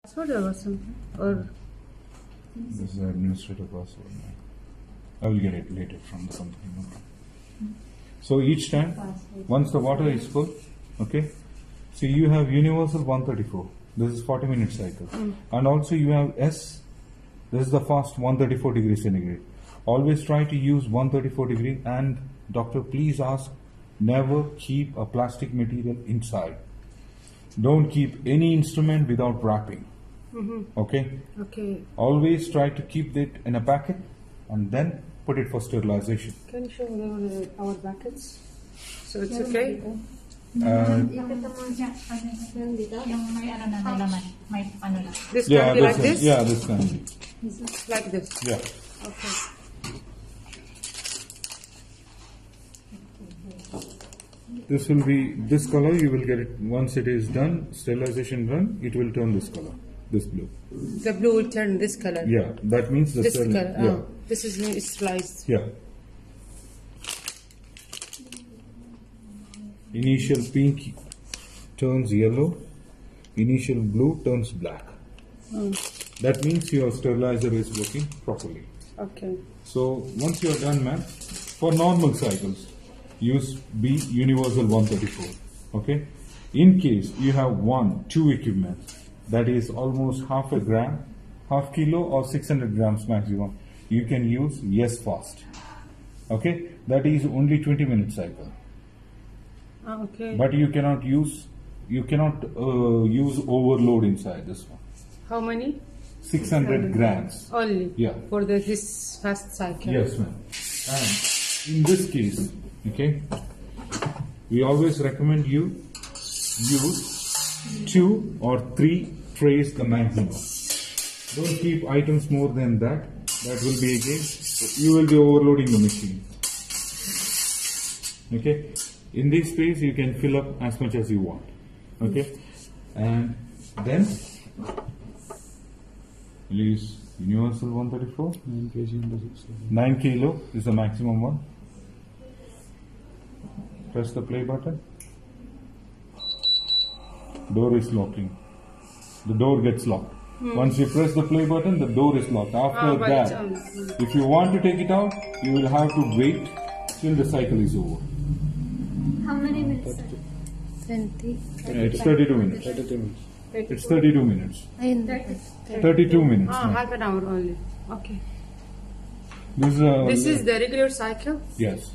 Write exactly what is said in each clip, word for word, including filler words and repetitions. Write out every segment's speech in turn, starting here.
Password or something? Or this is the administrator password. I will get it later from the company. No problem. So each time, once the water is full, okay. So you have universal one thirty-four. This is forty minute cycle, mm. and also you have S. This is the fast one thirty-four degree centigrade. Always try to use one thirty-four degree. And doctor, please ask, never keep a plastic material inside. Don't keep any instrument without wrapping. Mm-hmm. Okay? Okay. Always try to keep it in a packet and then put it for sterilization. Can you show me our buckets? So it's okay? Uh, this yeah, can be like this? Yeah, this can be. Like this? Yeah. Okay. This will be this color. You will get it once it is done. Sterilization done. It will turn this color, this blue. The blue will turn this color. Yeah, that means the this steril- color. Yeah. Oh, this is sliced. Yeah. Initial pink turns yellow. Initial blue turns black. Mm. That means your sterilizer is working properly. Okay. So once you are done, ma'am, for normal cycles, use B universal one thirty-four. Okay. In case you have one, two equipment, that is almost half a gram, half kilo or six hundred grams maximum, you can use Yes Fast. Okay. That is only twenty minute cycle. Oh, okay. But you cannot use, you cannot uh, use overload inside this one. How many? six hundred grams. Only? Yeah. For the, this fast cycle? Yes, ma'am. And in this case, okay, we always recommend you use two or three trays the maximum. Don't keep items more than that. That will be again, you will be overloading the machine. Okay. In this space, you can fill up as much as you want. Okay. And then use universal one thirty-four. nine kilo is the maximum one. Press the play button. Door is locking. The door gets locked. Hmm. Once you press the play button, the door is locked. After oh, that, if you want to take it out, you will have to wait till the cycle is over. How many minutes? twenty. It's thirty-two minutes. thirty-two minutes. It's thirty-two minutes. thirty. thirty-two minutes. Ah, half an hour only. Okay. This is, uh, this is the regular cycle? Yes.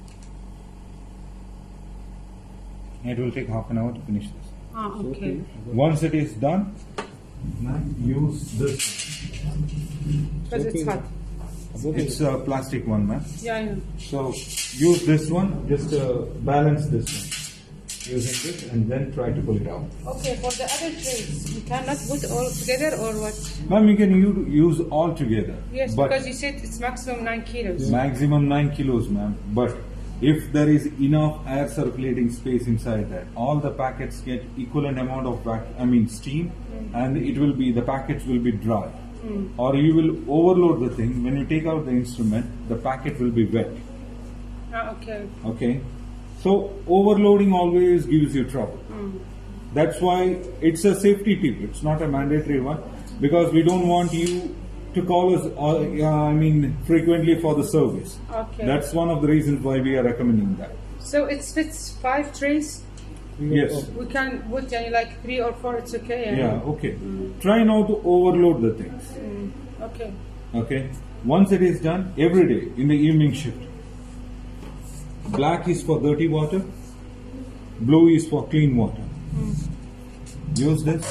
It will take half an hour to finish this. Ah, okay. Once it is done, use this. Because it's hot. It's a plastic one, man. Yeah, I know. So use this one, just uh, balance this one. Using this and then try to pull it out. Okay, for the other trays, you cannot put all together or what? Ma'am, you can u- use all together. Yes, but because you said it's maximum nine kilos. Maximum nine kilos, ma'am. But if there is enough air circulating space inside that, all the packets get equivalent amount of vac- I mean steam, mm. and it will be the packets will be dry. Mm. Or you will overload the thing. When you take out the instrument, the packet will be wet. Ah, okay. Okay. So overloading always gives you trouble. Mm. That's why it's a safety tip. It's not a mandatory one, because we don't want you to call us. Uh, I mean, frequently for the service. Okay. That's one of the reasons why we are recommending that. So it fits five trays. Yes. We can put uh, like three or four. It's okay. Yeah. Yeah. Okay. Mm. Try not to overload the things. Mm. Okay. Okay. Once it is done, every day in the evening shift. Black is for dirty water, blue is for clean water. Mm. Use this,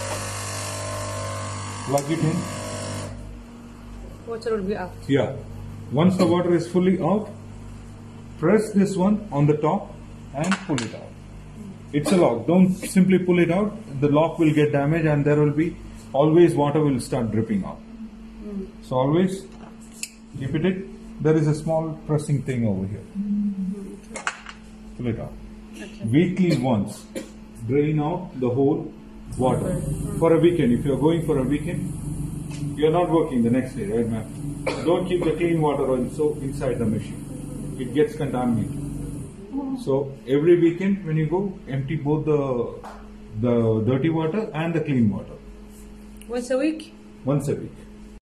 plug it in. Water will be out. Yeah. Once the water is fully out, press this one on the top and pull it out. It's a lock. Don't simply pull it out. The lock will get damaged and there will be always water will start dripping out. Mm. So always keep it in. There is a small pressing thing over here. Pull it out. Okay. Weekly once, drain out the whole water. For a weekend, if you are going for a weekend, you are not working the next day, right, ma'am? Don't keep the clean water also inside the machine. It gets contaminated. So every weekend when you go, empty both the the dirty water and the clean water. Once a week? Once a week.